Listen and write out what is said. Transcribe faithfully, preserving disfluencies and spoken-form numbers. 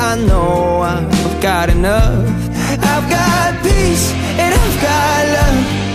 I know I've got enough. I've got peace and I've got love.